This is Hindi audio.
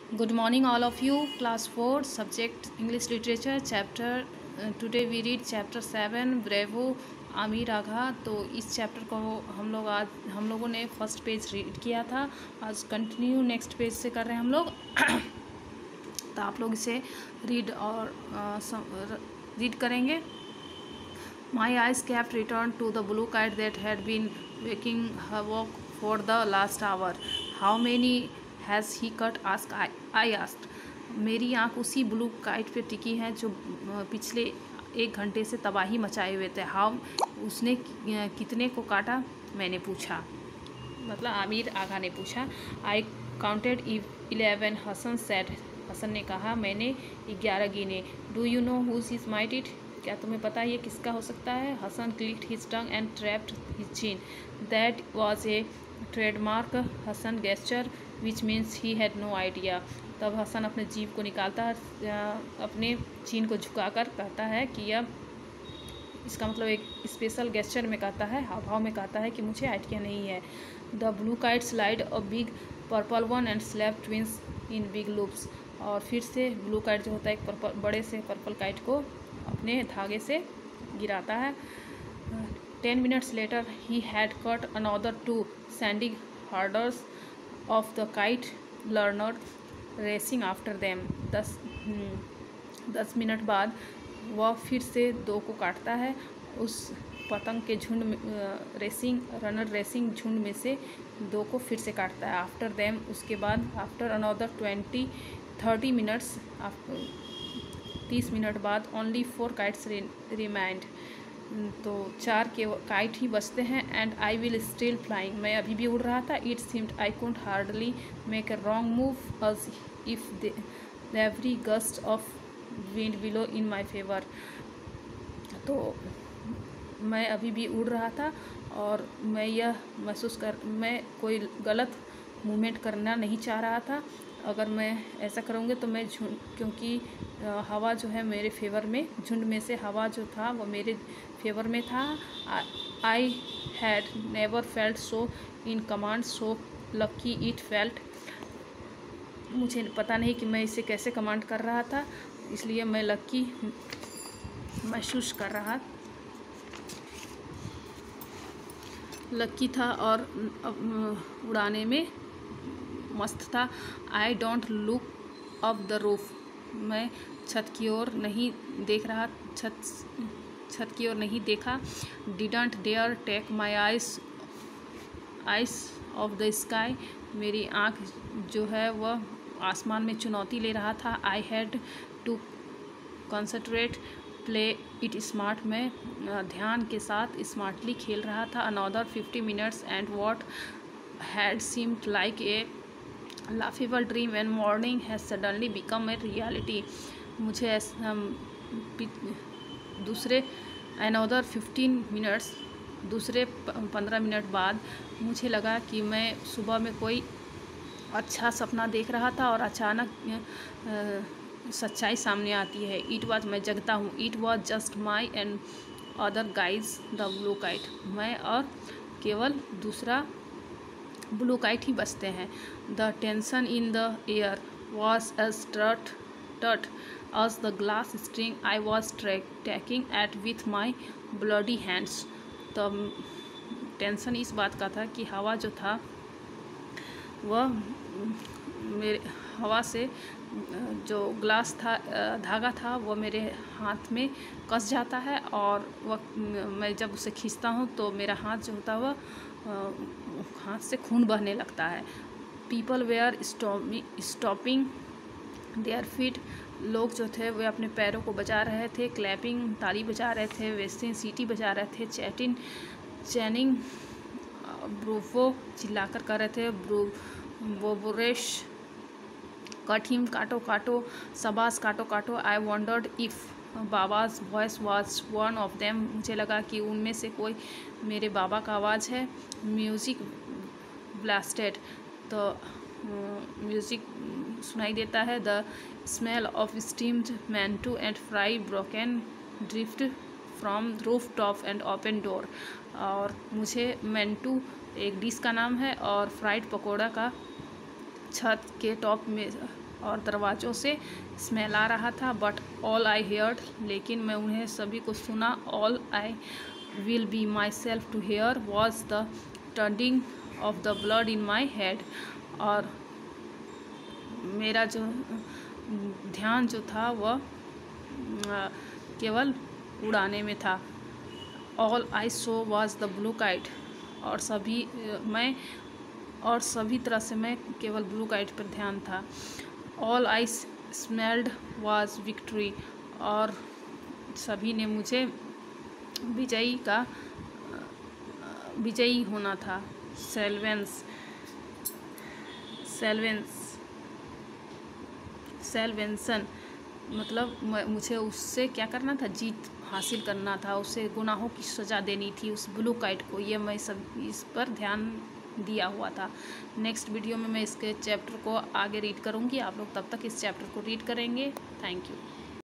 Good morning, all of you. Class 4, subject English Literature, chapter. Today we read chapter 7, Bravo, Aamir आगा। तो इस चैप्टर को हम लोगों ने फर्स्ट पेज रीड किया था। आज कंटिन्यू नेक्स्ट पेज से कर रहे हैं हम लोग। तो आप लोग इसे रीड करेंगे। My eyes kept returned to the blue kite that had been waking havoc for the last hour. How many has he cut? I asked. मेरी आँख उसी ब्लू काइट पे टिकी है जो पिछले 1 घंटे से तबाही मचाए हुए थे। हाउ उसने कितने को काटा? मैंने पूछा, मतलब आमिर आगा ने पूछा। I counted 11, Hassan said. Hassan ने कहा, मैंने 11 गिने। Do you know whose is might it? क्या तुम्हें पता है ये किसका हो सकता है? Hassan clicked his tongue and trapped his chin. That was a trademark Hassan gesture which means he had no idea. तब हसन अपने जीभ को निकालता है, अपने चीन को झुकाकर कहता है कि यह, इसका मतलब एक स्पेशल गेस्चर में कहता है, हाव भाव में कहता है कि मुझे आइडिया नहीं है। The blue kite slide a big purple one and slap twins in big loops. और फिर से ब्लू काइट जो होता है एक बड़े से पर्पल काइट को अपने धागे से गिराता है। 10 minutes later he had cut another 2 sanding hurdles of the kite learner racing after them। 10 minute बाद वह फिर से 2 को काटता है। उस पतंग के झुंड में रेसिंग झुंड में से 2 को फिर से काटता है। आफ्टर देम, उसके बाद, आफ्टर अनदर 30 मिनट्स, 30 मिनट बाद, ओनली 4 काइट्स रिमाइंड। तो 4 के काइट ही बचते हैं। And I will still flying, मैं अभी भी उड़ रहा था। It seemed I couldn't hardly make a wrong move as if every gust of wind below in my favour. तो मैं अभी भी उड़ रहा था और मैं यह मैं कोई गलत मूवमेंट करना नहीं चाह रहा था। अगर मैं ऐसा करूँगी तो मैं क्योंकि हवा जो है मेरे फेवर में, झुंड में से हवा जो था वो मेरे फेवर में था। I had never felt so in command so lucky it felt. मुझे पता नहीं कि मैं इसे कैसे कमांड कर रहा था, इसलिए मैं लकी महसूस कर रहा था और उड़ाने में मस्त था। I don't look up the roof, मैं छत की ओर नहीं देखा। Didn't dare take my eyes off the sky, मेरी आँख जो है वह आसमान में चुनौती ले रहा था। I had to concentrate play it smart, मैं ध्यान के साथ स्मार्टली खेल रहा था। Another 50 minutes and what had seemed like a laughable dream and morning has suddenly become a reality. मुझे दूसरे 15 मिनट बाद मुझे लगा कि मैं सुबह में कोई अच्छा सपना देख रहा था और अचानक सच्चाई सामने आती है। इट वॉज, मैं जगता हूँ। It was just my and other guys the blue kite, मैं और केवल दूसरा ब्लू काइट ही बचते हैं। The tension in the air was as taut as the glass string I was taking at with my bloody hands। तो टेंशन इस बात का था कि हवा जो था वह मेरे हवा से जो ग्लास था, धागा था, वो मेरे हाथ में कस जाता है और वह मैं जब उसे खींचता हूँ तो मेरा हाथ जो होता है वह हाथ से खून बहने लगता है। People were stopping their feet, लोग जो थे वे अपने पैरों को बजा रहे थे। क्लैपिंग, ताली बजा रहे थे। वेस्टिंग, सीटी बजा रहे थे। चैनिंग, ब्रूवो, चिल्लाकर कर रहे थे। बोबोरेश, कट हिम, काटो काटो, शबाश काटो काटो। I wondered if Baba's voice was one of them, मुझे लगा कि उनमें से कोई मेरे बाबा का आवाज़ है। म्यूज़िक ब्लास्टेड, तो म्यूज़िक सुनाई देता है। The smell of steamed mantu and fry broken drift from roof top and open door. और मुझे मैंटू एक डिश का नाम है और फ्राइड पकौड़ा का छत के टॉप में और दरवाज़ों से स्मेल आ रहा था। बट ऑल आई हेयर्ड, लेकिन मैं उन्हें सभी को सुना। All I will be myself to hear was the turning off the blood in my head. और मेरा जो ध्यान जो था वह केवल उड़ाने में था। All I saw was the blue kite, और सभी तरह से मैं केवल ब्लू काइट पर ध्यान था। All I smelled was victory, और सभी ने मुझे विजयी होना था। सेल्वेंसन मतलब मुझे उससे क्या करना था, जीत हासिल करना था, उसे गुनाहों की सज़ा देनी थी उस ब्लू काइट को। ये मैं सब इस पर ध्यान दिया हुआ था। नेक्स्ट वीडियो में मैं इसके चैप्टर को आगे रीड करूँगी। आप लोग तब तक इस चैप्टर को रीड करेंगे। Thank you.